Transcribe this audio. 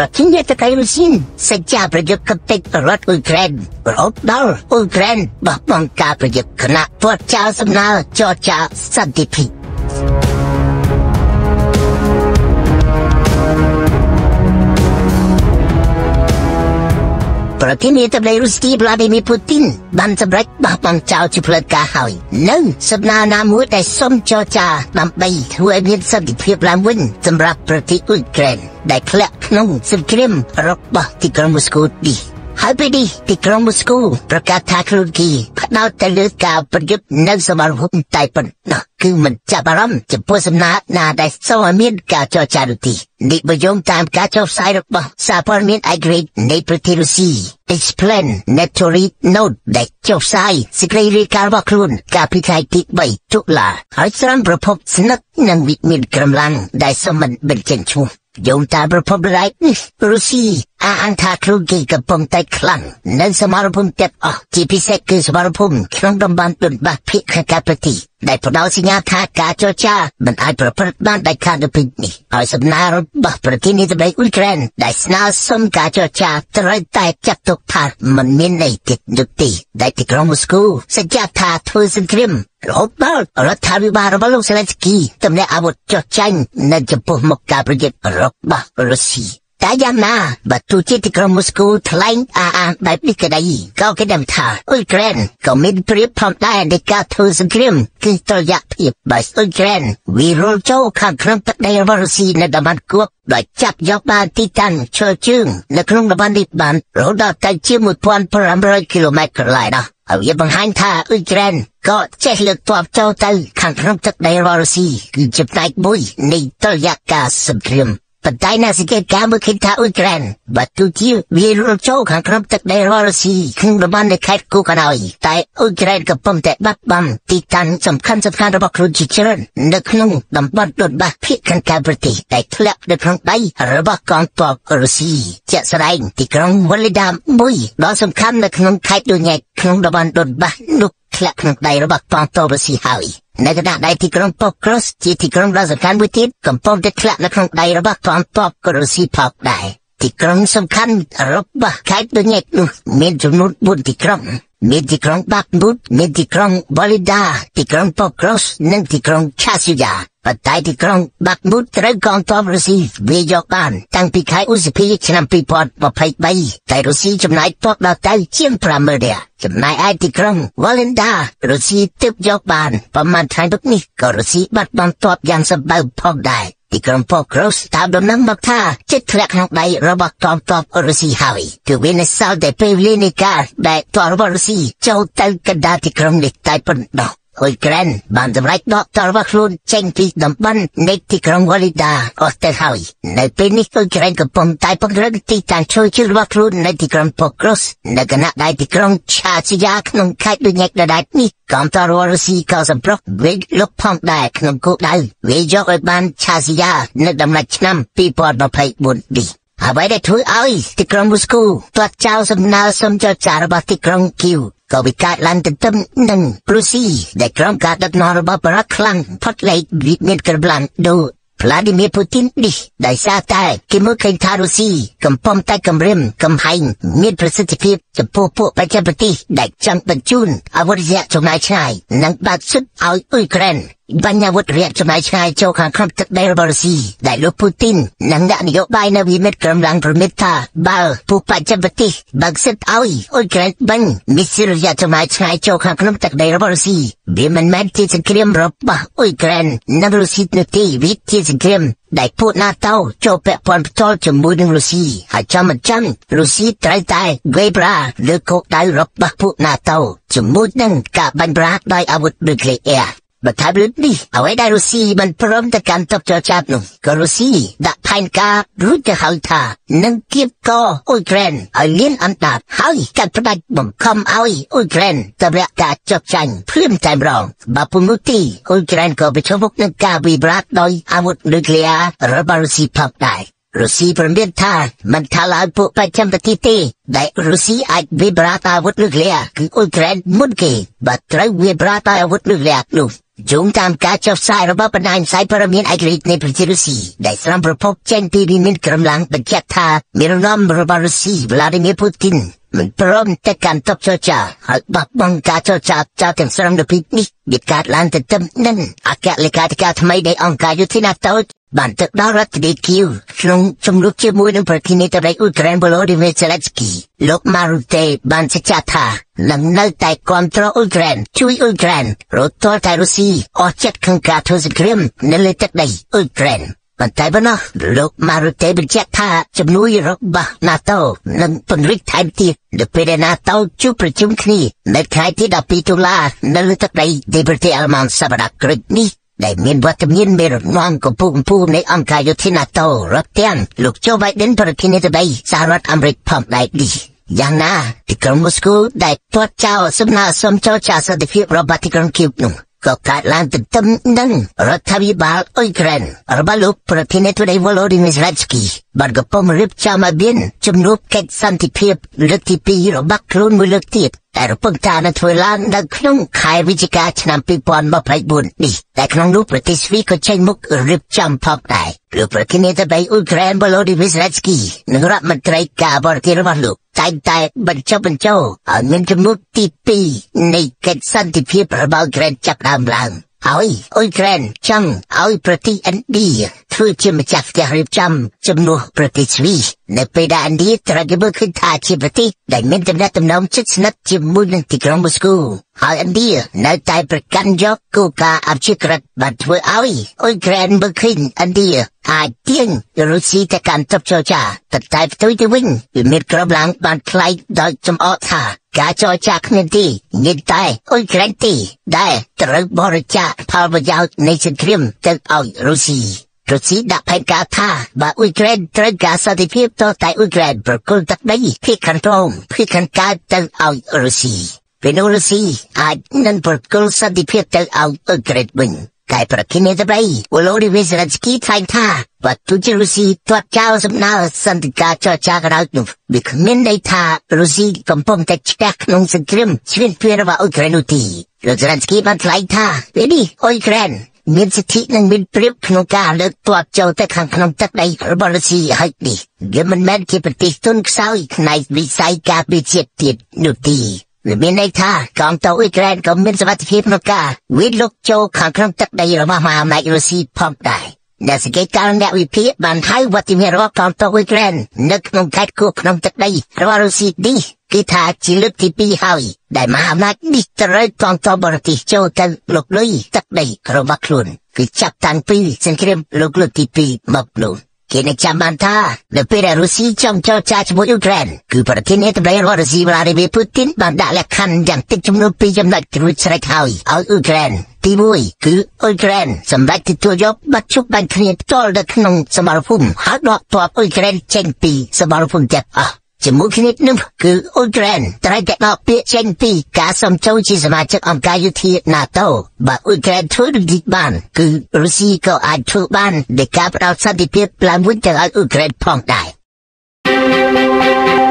Rotinya terkairusin sejak berjuk ketik perut Ukraine berobdal Ukraine bahmangka berjuk kena cuaca sebenar cuaca saintifik.ប្រធានាធិបតីរុស្ស៊ី Vladimir Putin បានសម្រេចបោះបង់ចោលជាផ្លូវការហើយនៅសំណើណាមួយដែលសុំចរចាដើម្បីធ្វើឲ្យមានសន្តិភាពឡើងវិញសម្រាប់ប្រទេសអ៊ុយក្រែនដែលធ្លាក់ក្នុងសង្គ្រាមរបស់ទីក្រុងមូស្គូនេះហើយពេលនេះទីក្រុងមូស្គូប្រកាសថាខ្លួនគេផ្ដោតទៅលើការប្រយុទ្ធនៅសមរភូមិតែប៉ុណ្ណោះគឺមិនចាប់អារម្មណ៍ចំពោះសំណាក់ណាដែលសូមឲ្យមានការចរចានោះទេនេះបើយោងតាមការចុះផ្សាយរបស់សារព័ត៌មានឯករាជ្យនៃប្រទេសរុស្ស៊ី Explain Nettory Note ដែលចុះផ្សាយសេចក្តីរាយការណ៍របស់ខ្លួនកាលពីថ្ងៃទី3តុលាហើយស្រាំប្រភពស្នឹកនិងវិមានកម្លាំងដែលសមមិនបញ្ចេញឈ្មោះយោងតាមប្រភពរាយនេះរុស្ស៊ីអាងថាខ្លួនគេកំពុងតែខ្លាំងនៅសមរភូមិទាំងអស់ជាពិសេសគឺសមរភូមិក្នុងតំបន់ដុនបាសភាគខាងកើតប្រទេសដែលផ្ដល់សញ្ញាថាការចរចាមិនអាចប្រព្រឹត្តបានដាច់ខាតនៅពេលនេះហើយសំណើរបស់ប្រធានាធិបតីអ៊ុយក្រែនដែលស្នើសុំការចរចាត្រូវតែចាត់ទុកថាមិនមានន័យទៀតនោះទេដែលទីក្រុងមូស្គូសញ្ជាក់ថាធ្វើសង្គ្រាមរហូតដល់រដ្ឋាភិបាលរបស់លោកសេឡេនស្គីទម្លាក់អាវុធចុះចាញ់នៅចំពោះមុខការប្រយុទ្ធរបស់រុស្ស៊ីតែយ៉ាងណាបើទោះជាទីក្រុងមូស្គូថ្លែងអាងបែបនេះក៏ដោយក៏គេដឹងថាអ៊ុយក្រែនក៏មានព្រៀបផងដែរនៃការធ្វើសង្គ្រាមគឺតុល្យភាពបើអ៊ុយក្រែនវិរុលចូលខាងក្នុងទឹកដីរបស់រុស្ស៊ីនៅតំបន់គួបដោយចាប់យកបានទីតាំងឈរជើងនៅក្នុងតំបន់នេះបានរហូតដល់ទៅជា 1,500 គីឡូម៉ែត្រកន្លះដល់ហើយវាបង្ហាញថាអ៊ុយក្រែនក៏ចេះលើកទ័ពចូលទៅខាងក្នុងទឹកដីរបស់រុស្ស៊ីគឺជាផ្នែកមួយនៃតុល្យការសង្គ្រាមប៉ុន្តែអ្នកសង្កេតការណ៍មើលឃើញថាអ៊ុយក្រែនបើទោះជាវារលចូលខាងក្នុងទឹកដីរបស់រុស្ស៊ីក្នុងតំបន់នៃខេត្តគូក៏ដោយតែអ៊ុយក្រែនកំពុងតែបាត់បង់ទីតាំងសំខាន់របស់ខ្លួនជាច្រើននៅក្នុងតំបន់ដុនបាសភាគខាងកើតប្រទេសដែលធ្លាក់នៅក្នុងដៃរបស់កងទ័ពរុស្ស៊ីជាក់ស្ដែងទីក្រុងវ៉ូលីដាមួយដ៏សំខាន់នៅក្នុងខេត្តដូញេកក្នុងតំបន់ដុនបាសនោះធ្លាក់ក្នុងដៃរបស់កងទ័ពរុស្ស៊ីហើយនៅខណៈដែលទីក្រុងប៉ូក្រូសជាទីក្រុងដ៏សំខាន់មួយទៀតកំពុងតែធ្លាក់នៅក្នុងដៃរបស់កងទ័ពរុស្ស៊ីផងដែរទីក្រុងសំខាន់របស់ខេត្តដូញេកនោះមានចំនួន4ទីក្រុងមានទីក្រុងបាក់មូតមានទីក្រុងវ៉ូលីដាទីក្រុងប៉ូក្រូសនិងទីក្រុងឆាស៊ូយ៉ាប៉ុន្តែទីក្រុងបាក់មូតត្រូវកងទ័ពរុស្ស៊ីវាយយកបានតាំងពីខែឧសភាឆ្នាំ2023តែរុស្ស៊ីចំណាយទ័ពដល់ទៅជាង 50,000 នាក់ចំណែកឯទីក្រុងវ៉ូលីដារុស្ស៊ីទើបយកបានប្រមាណថ្ងៃពុកនេះក៏រុស្ស៊ីបាត់បង់ទ័ពយ៉ាងសម្បើមផងដែរទីក្រុងប៉ូក្រូសតាមដំណឹងមកថាជិតធ្លាក់ក្នុងដៃរបស់កងទ័ពរុស្ស៊ីហើយគឺវានៅសល់តែពេលវេលានៃការដែលទ័ពរបស់រុស្ស៊ីចូលទៅកណ្ដាលទីក្រុងនេះតែប៉ុណ្ណោះអ៊ុយក្រែនបានសម្រេចដកទ័ពរបស់ខ្លួនចេញពីតំបន់នៃទីក្រុងវ៉ូលីដាអស់ទៅហើយនៅពេលនេះអ៊ុយក្រែនកំពុងតែពង្រឹងទីតាំងជួយជឿរបស់ខ្លួននៅទីក្រុងប៉ូក្រូសនៅខណៈដែលទីក្រុងឆាស៊ូយ៉ាក្នុងខេត្តដូញេកដដែលនេះកងទ័ពរុស្ស៊ីក៏សម្រុកវាយលុកផងដែរក្នុងគោលដៅវាយយកឲ្យបានឆាស៊ូយ៉ានៅដំណាច់ឆ្នាំ2024នេះអ្វីដែលធ្វើឲ្យទីក្រុងមូស្គូទាត់ចោលសំណើសុំចរចារបស់ទីក្រុងគីវក៏វិកាចឡើងទន្ទឹមនឹងរុស្ស៊ីដែលក្រុមការដឹកនាំរបស់បារ៉ាក់ខ្លាំងផុតលេខវិមានកម្លាំងដូVladimir Putin នេះដោយសារតែគេមើលឃើញថារុស្ស៊ីកំពុងតែគម្រាមកំហែងមានប្រសិទ្ធភាពចំពោះពួកបច្ចេកប្រទេសដែលចង់បញ្ជូនអាវុធរយៈចំណាយឆ្ងាយនិងបើកសិទ្ធិឲ្យអ៊ុយក្រែនបញ្ញអាវុធរយៈចំណាយឆ្ងាយចូលខាងក្នុងទឹកដីរបស់រុស្ស៊ីដែលលោកពូទីននិងអ្នកនយោបាយនៅវិមានកម្លាំងប្រមិតថាបើពួកបច្ចេកប្រទេសបើកសិទ្ធិឲ្យអ៊ុយក្រែនបាញ់មីស៊ីលរយៈចំណាយឆ្ងាយចូលខាងក្នុងទឹកដីរបស់រុស្ស៊ីវាមិនមែនជាសង្គ្រាមរបស់អ៊ុយក្រែននិងរុស្ស៊ីនោះទេវាជាសង្គ្រាមដែលពួក NATO ចូលពាក់ព័ន្ធផ្ទាល់ជាមួយនឹងរុស្ស៊ីហើយចាំមិនចាំរុស្ស៊ីត្រូវតែវាយប្រាលើគោលដៅរបស់ពួក NATO ជាមួយនឹងការបាញ់ប្រាដោយអាវុធនុយក្លេអ៊ែរបើថាលើកនេះអ្វីដែលរុស្ស៊ីមិនព្រមទៅកាន់ទ័ពចរចានោះក៏រុស្ស៊ីដាក់ផែនការរួចទៅហើយថានឹងគៀបកអ៊ុយក្រែនឲ្យលៀនអណ្ដាតហើយកាត់ផ្ដាច់បង្ខំឲ្យអ៊ុយក្រែនតម្រាក់ការចុះចាញ់ភ្លាមតែម្ដងបើពុំនោះទេអ៊ុយក្រែនក៏ប្រឈមមុខនឹងការវិវត្តដោយអាវុធនុយក្លេអ៊ែររបស់រុស្ស៊ីផងដែររុស្ស៊ីប្រមានថាមិនថាឡើយពួកបច្ចេកប្រទេសទេដែលរុស្ស៊ីអាចវិវត្តអាវុធនុយក្លេអ៊ែរគឺអ៊ុយក្រែនមុនគេបើត្រូវវិវត្តអាវុធនុយក្លេអ៊ែរនោះจูงตามการจับสายระบบนายสายพระเมียนไอริกในประเทศรัสเซียได้สร้างประพบเจนปีมินกำลังบรรจักทามีรน้อมระบาดรัสเซียวลาดิเมียร์ปูตินมันพร้อมแต่การตบโจจ่าหากบักบังการโจจ่าจากถึงสร้างระพินิบิดการลันแต่จำนั้นอากาศเลขาธิการทำไมได้องการยุตินาโตบันทึกดารัตดีคิวชงชมลุกเชื่อมวยในประเทศนี้ตัวใดอุกเรนบโลดิเมเซเลสกี้ลูกมารุเตบันเซจัตาหลังนั่งแต่คอนโทรลอุกเรนช่วยอุกเรนรถตัวไทยรัสเซียออกจากขังการทุจริตนั่นเลยตัดได้อุกเรนมันไทยบ้านนะลูกมารุเตบันเซจัตาจำนวนรบบะนาโตนั่งปนริกไทยตีเดเป็นนาโตจูประชุมคณีในใครที่ดับปีตุลานั่นเลยตัดได้ในประเทศอัลมันสัปดาห์กรีกนี้ได้มีวัตถุมินเมรดน้องกับผู้ในองค์การยุตินาโตรับเตียนลูกโจไบเดนประเทศนี้จะได้สหรัฐอเมริกาพร้อมได้ดีอย่างน่าที่กรุงมอสโกได้ตรวจเจ้าสมนาสมเจ้าชาติดิฟิระบาดที่กรุงคิวนุ่งก็การลันติดตั้งนั่งรัฐวิบาลอุกเรนระบาดลูกประเทศนี้ตัวได้วอลโลดิมิสเลสกี้บัดกับพมริบจามาบินจำนวนเกิดสันติภาพเลือกที่ปีระบาดคลุนมือเลือกที่แต่เราพึ่งตาในถอยหลังดังขนมขายวิจิกาชนำปีปอนมาไพ่บุญนี่แต่ขนมลูกประเทศสวีก็ใช้มุกริบจำพอกได้ลูกประเทศนี้จะไปอุกเรนบโลดิมิสเลสกี้นึกรับมันไตรกาบริเทระบาดลูกใจบรรเจ้าเงินจมุกที่ปีในเกิดสันติภาพระบาดเกรนจับดำลังเอาอุกเรนจังเอาประเทศอันดีทุกที่มาจากที่ริบจำนวนประเทศสวีในปีดอันดีตระเบิดขึ้นท่าที่ประเทศได้มีตำแหน่งตำแหน่งชุดสนับที่มุ่งที่กรุงมอสโกเอาอันดีในใจประกันยกกูกาอับชิกรัฐบัดว่าเอาอุกเรนบุกขึ้นอันดีอาเตียงรัสเซียแต่การตบโจจ่าตัดใจตัวที่วิ่งมีกระบลังบันคลายโดยจำอท่ากาโจจ่าขณะที่ยิงตายอุกเรนตีได้ตรึกบริจาคพาวเวอร์ยาวในสงครามจะเอารัสเซียดับแผนการท่าบาอุกเรนตรึกการสันติภาพต่อแต่อุกเรนประกอบตัดได้ที่คันตรงที่คันการจะเอารัสเซียเป็นรัสเซียอาจนั้นประกอบสันติภาพจะเอาอุกเรนวิ่งกายประเทศนี้จะไปวโลดิมิสเลสกี้ไทยท่าวัตถุจิรัสเซียตัวเจ้าสำนักสันติการจอจากเราหนุ่มบิคมินได้ท่ารัสเซียกำปองแต่แตกนงสงครามชีวิตเพื่อระบาอุกเรนอุตีรัสเซียมันไทยท่าเวดีอุกเรนมีสิทธินั้นมีเปรียบขนมการเลือกตัวเจ้าแต่ขังขนมตัดในระบารัสเซียให้ดีเดี๋ยวมันแม้ที่ปฏิทุนเศร้าอีกในวิสัยการบิดเสียดติดนุตีหรือมีในท่ากองตัวอุกเรนก็มีสวัสดิภาพนกาวิลูกโจขังขนมตัดในระบาในรัสเซียพร้อมได้แต่สเกตการแนววิพีบันให้วัติเมรกองตัวอุกเรนนึกขนมคัดคู่ขนมตัดในระบารัสเซียดีกีตาจิลุที่ปีหายได้มาอำนาจดิตรกองตัวบริติโจกันลุกลุยตัดในกระบะคลุนคือจับตังปีสงครามลุกที่ปีมับลุนเกณฑ์จำมันท่าเดเปรรัสเซียจอมเจ้าชายอุกเรนคือประเทศนี้ทำให้รัสเซียวลาดิเมียร์ปูตินบันดาและคันอย่างติดจำนวนปีจำนวนที่รู้สึกหายเอาอุกเรนที่บุยคืออุกเรนสำหรับที่ตัวยกบัตรชุบบันเครียดตัวเด็กนงสมารภูมิหากดอกตัวอุกเรนเชนปีสมารภูมิเจ็บจมูกนิดนึงคืออุกเรนตรายแต่ดอกเปียเชนปีกาสมเจ้าที่สมาชิกองค์การยุตินาโตบาอุกเรนทุรดิบานคือรัสเซียก็อาจทุบานเด็กกับเราสันติภาพปลาวุ่นจากอุกเรนพองได้